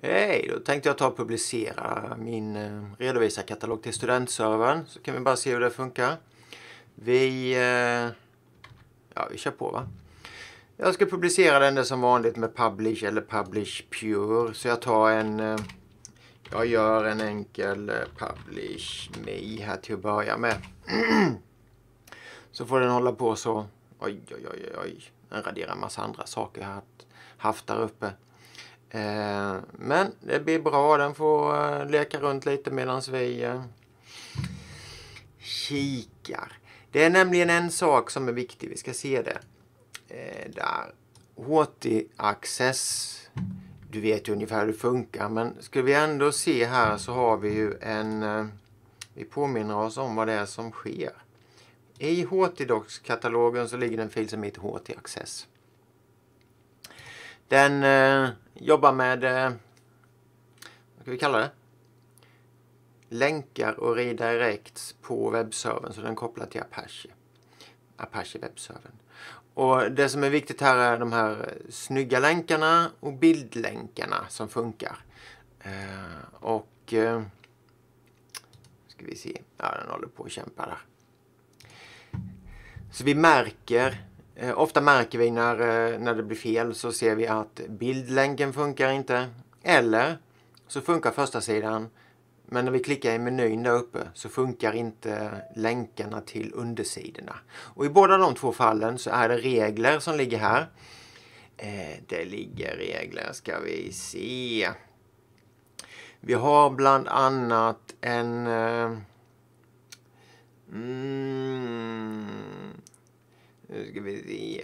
Hej, då tänkte jag ta och publicera min redovisarkatalog till studentservern. Så kan vi bara se hur det funkar. Vi kör på va. Jag ska publicera den som vanligt med Publish eller Publish Pure. Så jag tar jag gör en enkel Publish Me här till att börja med. Så får den hålla på så. Oj. Den raderar en massa andra saker jag har haft där uppe. Men det blir bra. Den får leka runt lite medan vi kikar. Det är nämligen en sak som är viktig. Vi ska se det. Där. HT-access. Du vet ju ungefär hur det funkar. Men ska vi ändå se här så har vi ju vi påminner oss om vad det är som sker. I HT-docs-katalogen så ligger en fil som heter HT-access. Den jobbar med, vad ska vi kalla det? Länkar och redirects på webbservern, så den kopplar till Apache webbservern. Och det som är viktigt här är de här snygga länkarna och bildlänkarna som funkar. Ska vi se, ja den håller på att kämpa där. Så vi märker, ofta märker vi när det blir fel så ser vi att bildlänken funkar inte. Eller så funkar första sidan. Men när vi klickar i menyn där uppe så funkar inte länkarna till undersidorna. Och i båda de två fallen så är det regler som ligger här. Det ligger regler, ska vi se. Vi har bland annat en... Nu ska vi se.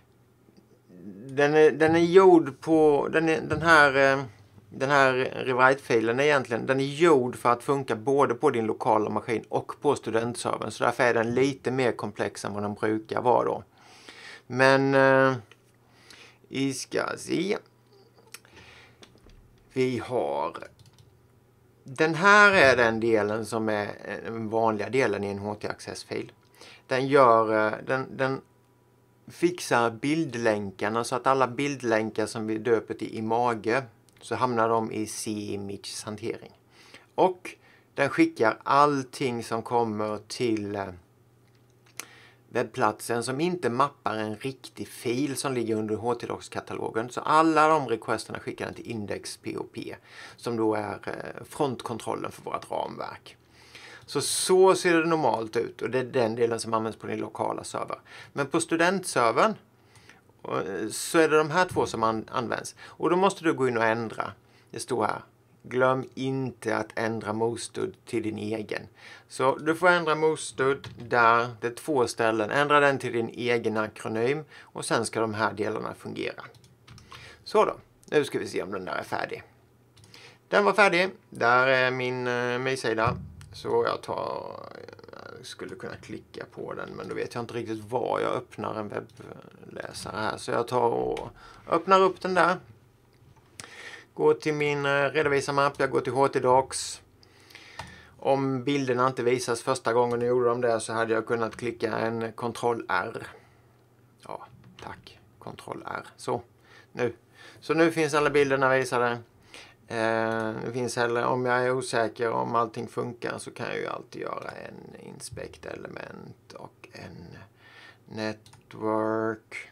Den är gjord på... Den här rewrite-filen egentligen, den är gjord för att funka både på din lokala maskin och på studentservern. Så därför är den lite mer komplex än vad den brukar vara då. Men vi ska se. Vi har... Den här är den delen som är den vanliga delen i en HT-access-fil. Den fixar bildlänkarna så att alla bildlänkar som vi döper till Image så hamnar de i C-Images hantering. Och den skickar allting som kommer till webbplatsen som inte mappar en riktig fil som ligger under HT-docs-katalogen. Så alla de requesterna skickar den till index.pop som då är frontkontrollen för vårt ramverk. Så ser det normalt ut och det är den delen som används på din lokala server. Men på studentservern så är det de här två som används. Och då måste du gå in och ändra. Det står här. Glöm inte att ändra Mostud till din egen. Så du får ändra Mostud där. Det är 2 ställen. Ändra den till din egen akronym. Och sen ska de här delarna fungera. Så då. Nu ska vi se om den där är färdig. Den var färdig. Där är min mejsida. Så jag skulle kunna klicka på den, men då vet jag inte riktigt var jag öppnar en webbläsare här. Så jag tar och öppnar upp den där. Går till min redovisarmapp, jag går till HT-docs. Om bilderna inte visas första gången jag gjorde dem där så hade jag kunnat klicka en Ctrl-R. Ja, tack. Ctrl-R. Så, nu. Så nu finns alla bilderna visade. Det finns heller, om jag är osäker om allting funkar så kan jag ju alltid göra en inspect element och en network.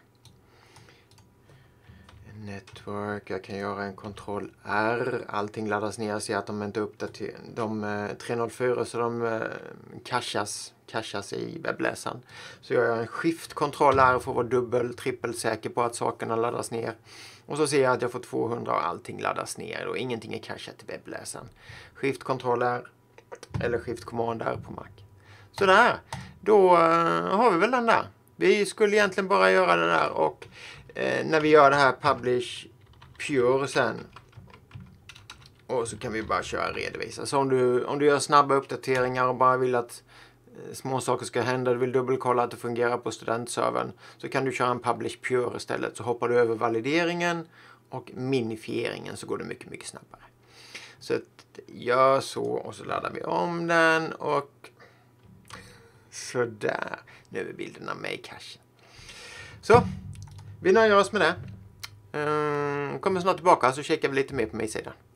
Jag kan göra en Ctrl-R. Allting laddas ner. Jag ser att de inte uppdaterar. De 304 så de cachas i webbläsaren. Så jag gör en Shift Ctrl-R för att vara trippel säker på att sakerna laddas ner. Och så ser jag att jag får 200 och allting laddas ner och ingenting är cachat i webbläsaren. Shift Ctrl-R eller Shift Command-R på Mac. Sådär. Då har vi väl den där. Vi skulle egentligen bara göra det där och när vi gör det här Publish Pure sen och så kan vi bara köra redovisa. Så om du gör snabba uppdateringar och bara vill att små saker ska hända, du vill dubbelkolla att det fungerar på studentservern, så kan du köra en Publish Pure istället. Så hoppar du över valideringen och minifieringen så går det mycket, mycket snabbare. Så gör så och så laddar vi om den och sådär. Nu är bilderna med i cachen. Så, vi nöjer oss med det. Kommer snart tillbaka så kikar vi lite mer på min sida.